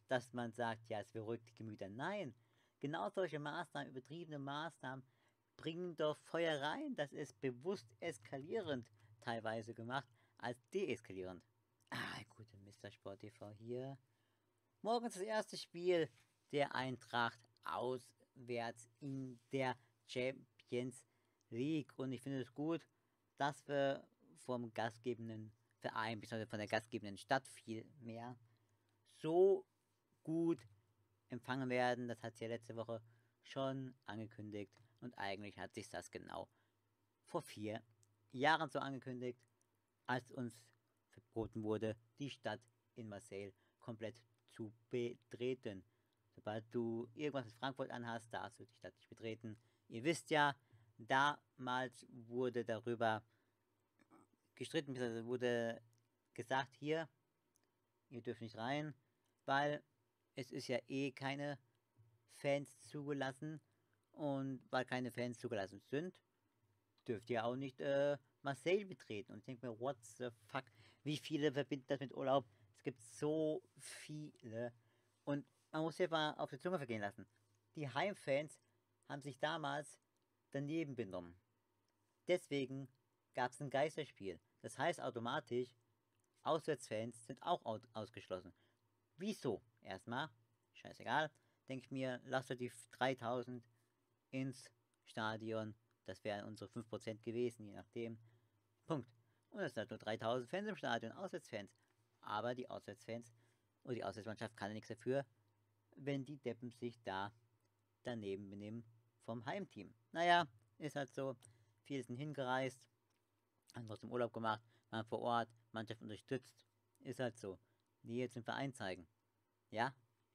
dass man sagt, ja, es beruhigt die Gemüter. Nein, genau solche Maßnahmen, übertriebene Maßnahmen, bringen doch Feuer rein. Das ist bewusst eskalierend teilweise gemacht, als deeskalierend. Gute Mr. Sport TV hier. Morgens das erste Spiel der Eintracht auswärts in der Champions League. Und ich finde es gut, dass wir vom gastgebenden Verein, bzw. von der gastgebenden Stadt vielmehr, so gut empfangen werden. Das hat sie ja letzte Woche schon angekündigt. Und eigentlich hat sich das genau vor 4 Jahren so angekündigt, als uns verboten wurde, die Stadt in Marseille komplett zu betreten. Sobald du irgendwas mit Frankfurt anhast, darfst du die Stadt nicht betreten. Ihr wisst ja, damals wurde darüber gestritten, beziehungsweise wurde gesagt, hier, ihr dürft nicht rein, weil es ist ja eh keine Fans zugelassen, und weil keine Fans zugelassen sind, dürft ihr auch nicht Marseille betreten. Und ich denke mir, what the fuck, wie viele verbinden das mit Urlaub? Es gibt so viele. Und man muss sich mal auf die Zunge vergehen lassen. Die Heimfans haben sich damals daneben benommen. Deswegen gab es ein Geisterspiel. Das heißt automatisch, Auswärtsfans sind auch ausgeschlossen. Wieso? Erstmal, scheißegal, denke ich mir, lasst euch die 3000 ins Stadion. Das wären unsere 5% gewesen, je nachdem. Punkt. Und es sind halt nur 3000 Fans im Stadion, Auswärtsfans. Aber die Auswärtsfans oder die Auswärtsmannschaft kann ja nichts dafür, wenn die Deppen sich da daneben benehmen vom Heimteam. Naja, ist halt so. Viele sind hingereist, haben trotzdem Urlaub gemacht, waren vor Ort, Mannschaft unterstützt. Ist halt so. Die jetzt im Verein zeigen. Ja?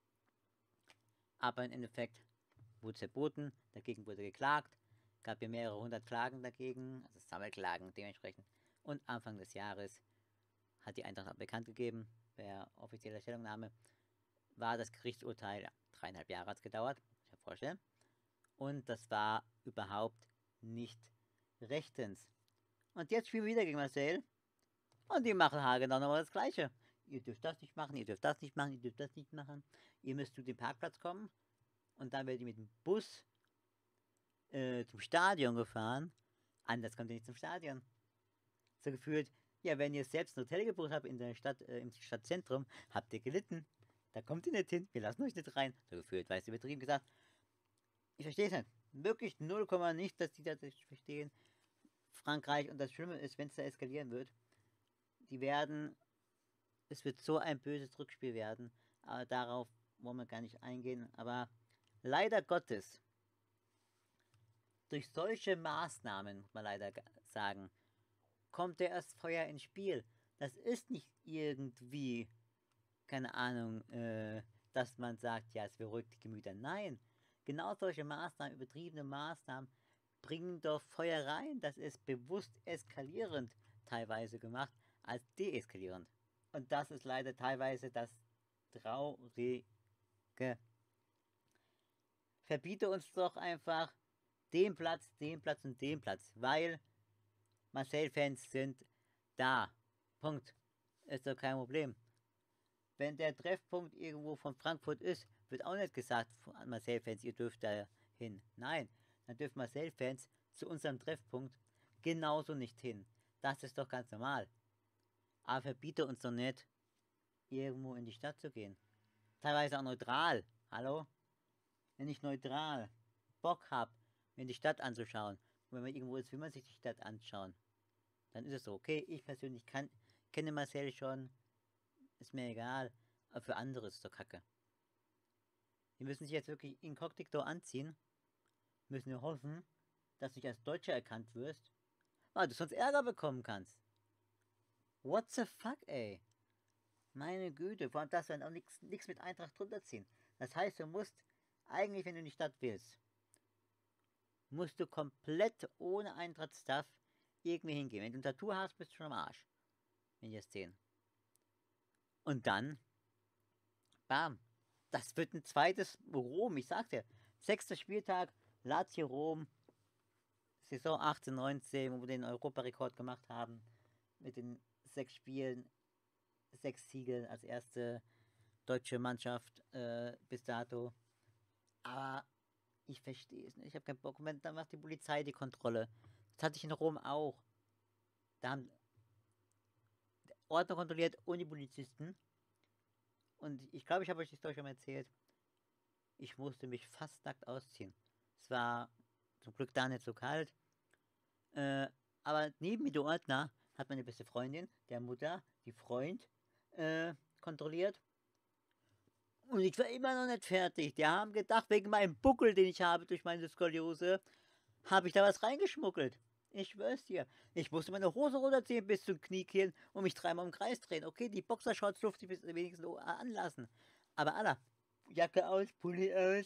Aber im Endeffekt wurde es verboten, dagegen wurde geklagt, gab ja mehrere hundert Klagen dagegen, also Sammelklagen dementsprechend. Und Anfang des Jahres hat die Eintracht bekannt gegeben, per offizieller Stellungnahme, war das Gerichtsurteil, 3,5 Jahre hat es gedauert, ich kann mir vorstellen. Und das war überhaupt nicht rechtens. Und jetzt spielen wir wieder gegen Marseille und die machen haargenau nochmal das Gleiche. Ihr dürft das nicht machen, ihr dürft das nicht machen, ihr dürft das nicht machen. Ihr müsst zu dem Parkplatz kommen und dann werdet ihr mit dem Bus zum Stadion gefahren. Anders kommt ihr nicht zum Stadion. So gefühlt, ja, wenn ihr selbst ein Hotel gebucht habt in der Stadt, im Stadtzentrum, habt ihr gelitten. Da kommt ihr nicht hin, wir lassen euch nicht rein. So gefühlt, weißt du, übertrieben gesagt. Ich verstehe es nicht. Wirklich 0, nicht, dass die das nicht verstehen. Frankreich, und das Schlimme ist, wenn es da eskalieren wird, es wird so ein böses Rückspiel werden. Aber darauf wollen wir gar nicht eingehen. Aber leider Gottes, durch solche Maßnahmen, muss man leider sagen, kommt der erst Feuer ins Spiel. Das ist nicht irgendwie, keine Ahnung, dass man sagt, ja, es beruhigt die Gemüter. Nein, genau solche Maßnahmen, übertriebene Maßnahmen, bringen doch Feuer rein. Das ist bewusst eskalierend teilweise gemacht, als deeskalierend. Und das ist leider teilweise das Traurige. Verbiete uns doch einfach den Platz, den Platz und den Platz, weil Marseille-Fans sind da. Punkt. Ist doch kein Problem. Wenn der Treffpunkt irgendwo von Frankfurt ist, wird auch nicht gesagt an Marseille-Fans, ihr dürft da hin. Nein, dann dürfen Marseille-Fans zu unserem Treffpunkt genauso nicht hin. Das ist doch ganz normal. Aber verbiete uns doch nicht, irgendwo in die Stadt zu gehen. Teilweise auch neutral. Hallo? Wenn ich neutral Bock habe, mir die Stadt anzuschauen, und wenn man irgendwo ist, will man sich die Stadt anschauen, dann ist es so, okay, ich persönlich kenne Marcel schon, ist mir egal, aber für andere ist es doch kacke. Die müssen sich jetzt wirklich inkognito anziehen, müssen wir hoffen, dass du nicht als Deutscher erkannt wirst, weil du sonst Ärger bekommen kannst. What the fuck, ey? Meine Güte, vor allem das, wenn auch nichts mit Eintracht drunter ziehen. Das heißt, du musst eigentlich, wenn du in die Stadt willst, musst du komplett ohne Eintracht-Stuff irgendwie hingehen. Wenn du ein Tattoo hast, bist du schon am Arsch. Wenn die das sehen. Und dann, bam, das wird ein zweites Rom, ich sag's dir. 6. Spieltag, Lazio Rom, Saison 18, 19, wo wir den Europarekord gemacht haben. Mit den 6 Spielen, 6 Siege als erste deutsche Mannschaft bis dato. Aber ich verstehe es nicht. Ich habe keinen Bock. Und dann macht die Polizei die Kontrolle. Das hatte ich in Rom auch. Da haben Ordner kontrolliert ohne Polizisten. Und ich glaube, ich habe euch die Story schon mal erzählt. Ich musste mich fast nackt ausziehen. Es war zum Glück da nicht so kalt. Aber neben mir, der Ordner, hat meine beste Freundin, der Mutter, die Freund, kontrolliert. Und ich war immer noch nicht fertig. Die haben gedacht, wegen meinem Buckel, den ich habe durch meine Skoliose, habe ich da was reingeschmuggelt. Ich schwör's dir. Ich musste meine Hose runterziehen bis zum Kniekehlen und mich dreimal im Kreis drehen. Okay, die Boxershorts durfte ich wenigstens anlassen. Aber Alter, Jacke aus, Pulli aus,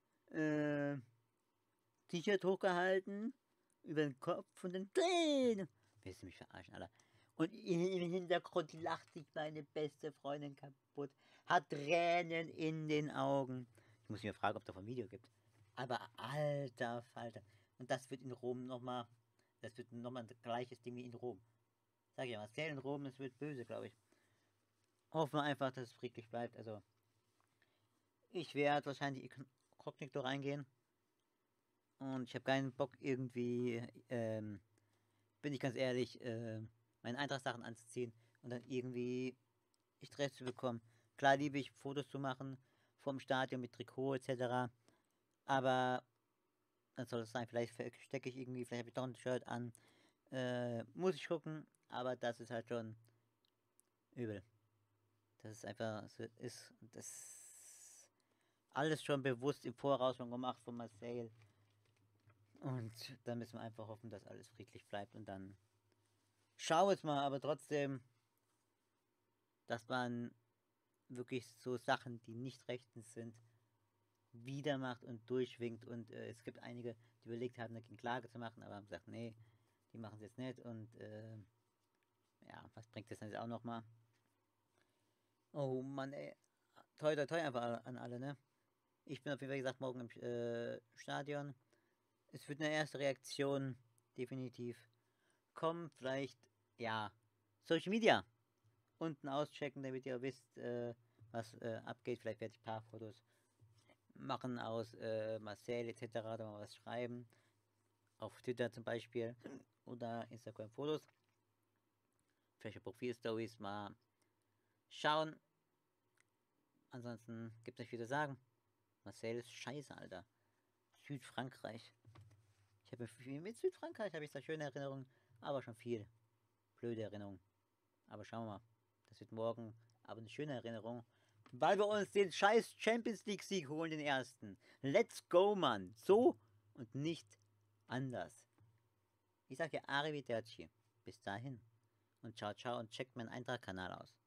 T-Shirt hochgehalten, über den Kopf und dann drehen. Willst du mich verarschen, Alter? Und im Hintergrund lacht sich meine beste Freundin kaputt. Hat Tränen in den Augen. Ich muss mir fragen, ob da ein Video gibt. Aber alter Falter. Und das wird in Rom nochmal. Das wird nochmal ein gleiches Ding wie in Rom. Sag ich ja, Marcel in Rom, das wird böse, glaube ich. Hoffen wir einfach, dass es friedlich bleibt. Also, ich werde wahrscheinlich inkognito reingehen. Und ich habe keinen Bock irgendwie, bin ich ganz ehrlich, meine Eintracht-Sachen anzuziehen und dann irgendwie Stress zu bekommen. Klar liebe ich Fotos zu machen vom Stadion mit Trikot etc. Aber dann soll es sein. Vielleicht stecke ich irgendwie, vielleicht habe ich doch ein Shirt an. Muss ich gucken, aber das ist halt schon übel. Das ist einfach, ist das alles schon bewusst im Voraus schon gemacht von Marseille. Und dann müssen wir einfach hoffen, dass alles friedlich bleibt und dann schau es mal, aber trotzdem, dass man wirklich so Sachen, die nicht rechtens sind, wieder macht und durchwinkt. Und es gibt einige, die überlegt haben, dagegen Klage zu machen, aber haben gesagt, nee, die machen es jetzt nicht. Und ja, was bringt das denn jetzt auch nochmal? Oh Mann, ey. Toi, toi, toi einfach an alle, ne? Ich bin auf jeden Fall gesagt morgen im Stadion. Es wird eine erste Reaktion definitiv kommen. Vielleicht, ja, Social Media unten auschecken, damit ihr wisst, was abgeht. Vielleicht werde ich ein paar Fotos machen aus Marseille etc. Da mal was schreiben. Auf Twitter zum Beispiel oder Instagram Fotos. Vielleicht Profil-Stories mal schauen. Ansonsten gibt es nicht viel zu sagen. Marseille ist scheiße, Alter. Südfrankreich. Ich habe mit Südfrankreich habe ich da schöne Erinnerungen, aber schon viel blöde Erinnerungen. Aber schauen wir mal. Das wird morgen aber eine schöne Erinnerung. Weil wir uns den scheiß Champions League Sieg holen, den ersten. Let's go, Mann. So und nicht anders. Ich sage ja Arrivederci. Bis dahin. Und ciao, ciao und checkt meinen Eintrag-Kanal aus.